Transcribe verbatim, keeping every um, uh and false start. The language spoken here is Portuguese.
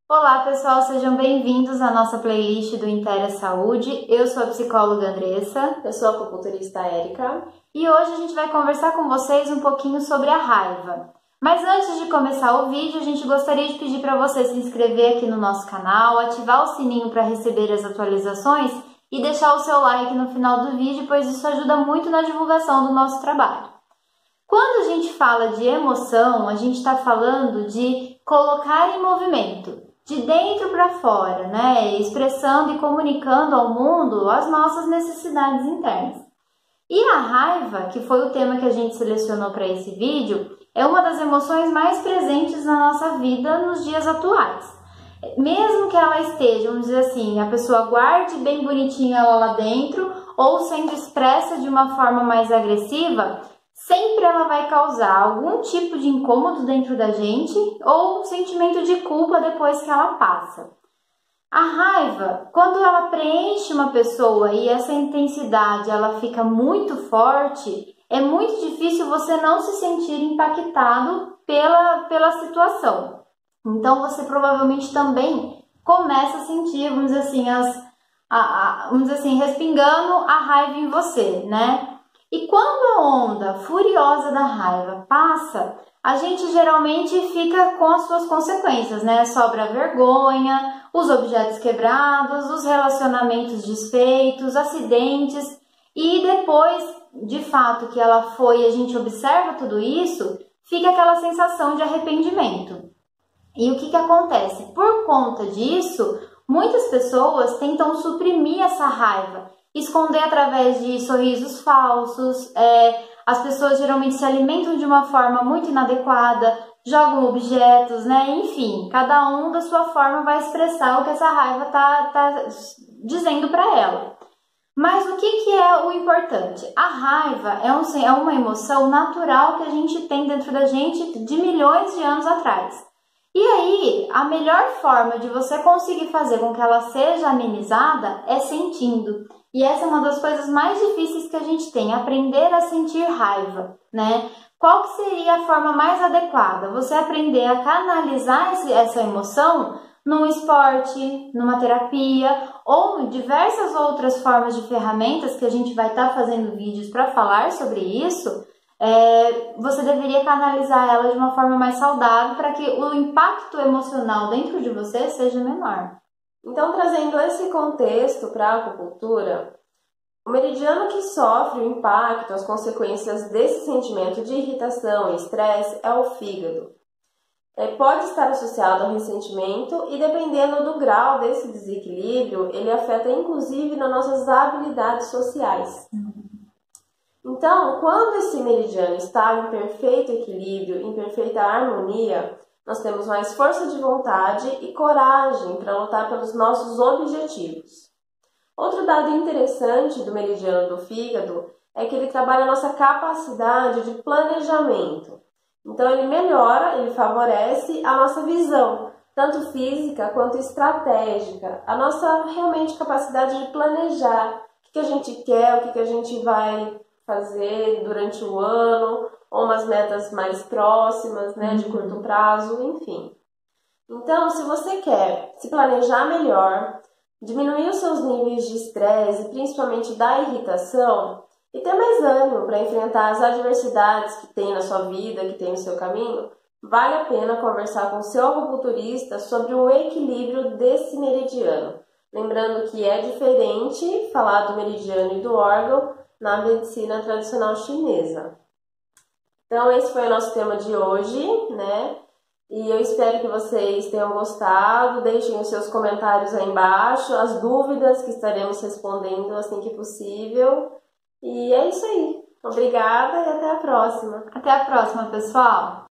Olá pessoal, sejam bem-vindos à nossa playlist do Integra Saúde. Eu sou a psicóloga Andressa. Eu sou a acupunturista Érica. E hoje a gente vai conversar com vocês um pouquinho sobre a raiva. Mas antes de começar o vídeo, a gente gostaria de pedir para você se inscrever aqui no nosso canal, ativar o sininho para receber as atualizações e deixar o seu like no final do vídeo, pois isso ajuda muito na divulgação do nosso trabalho. Quando a gente fala de emoção, a gente está falando de colocar em movimento, de dentro para fora, né? Expressando e comunicando ao mundo as nossas necessidades internas. E a raiva, que foi o tema que a gente selecionou para esse vídeo, é uma das emoções mais presentes na nossa vida nos dias atuais. Mesmo que ela esteja, vamos dizer assim, a pessoa guarde bem bonitinha ela lá dentro, ou sendo expressa de uma forma mais agressiva, sempre ela vai causar algum tipo de incômodo dentro da gente ou um sentimento de culpa depois que ela passa. A raiva, quando ela preenche uma pessoa e essa intensidade ela fica muito forte, é muito difícil você não se sentir impactado pela, pela situação. Então você provavelmente também começa a sentir, vamos dizer assim, as, a, a, vamos dizer assim, respingando a raiva em você, né? E quando a onda furiosa da raiva passa, a gente geralmente fica com as suas consequências, né? Sobra a vergonha, os objetos quebrados, os relacionamentos desfeitos, acidentes. E depois, de fato, que ela foi e a gente observa tudo isso, fica aquela sensação de arrependimento. E o que que acontece? Por conta disso, muitas pessoas tentam suprimir essa raiva, esconder através de sorrisos falsos, é, as pessoas geralmente se alimentam de uma forma muito inadequada, jogam objetos, né? Enfim, cada um da sua forma vai expressar o que essa raiva tá, tá dizendo para ela. Mas o que, que é o importante? A raiva é, um, é uma emoção natural que a gente tem dentro da gente de milhões de anos atrás. E aí, a melhor forma de você conseguir fazer com que ela seja amenizada é sentindo. E essa é uma das coisas mais difíceis que a gente tem, aprender a sentir raiva, né? Qual que seria a forma mais adequada? Você aprender a canalizar esse, essa emoção num esporte, numa terapia ou diversas outras formas de ferramentas que a gente vai estar tá fazendo vídeos para falar sobre isso. É, você deveria canalizar ela de uma forma mais saudável para que o impacto emocional dentro de você seja menor. Então, trazendo esse contexto para a acupuntura, o meridiano que sofre o impacto, as consequências desse sentimento de irritação e estresse é o fígado. É, pode estar associado ao ressentimento e, dependendo do grau desse desequilíbrio, ele afeta inclusive nas nossas habilidades sociais. Então, quando esse meridiano está em perfeito equilíbrio, em perfeita harmonia, nós temos mais força de vontade e coragem para lutar pelos nossos objetivos. Outro dado interessante do meridiano do fígado é que ele trabalha a nossa capacidade de planejamento. Então, ele melhora, ele favorece a nossa visão, tanto física quanto estratégica, a nossa realmente capacidade de planejar o que a gente quer, o que a gente vai fazer durante o ano, ou umas metas mais próximas, né, de curto prazo, enfim. Então, se você quer se planejar melhor, diminuir os seus níveis de estresse, principalmente da irritação, e ter mais ânimo para enfrentar as adversidades que tem na sua vida, que tem no seu caminho, vale a pena conversar com o seu acupunturista sobre o equilíbrio desse meridiano. Lembrando que é diferente falar do meridiano e do órgão na medicina tradicional chinesa. Então, esse foi o nosso tema de hoje, né? E eu espero que vocês tenham gostado. Deixem os seus comentários aí embaixo, as dúvidas que estaremos respondendo assim que possível. E é isso aí. Obrigada e até a próxima. Até a próxima, pessoal!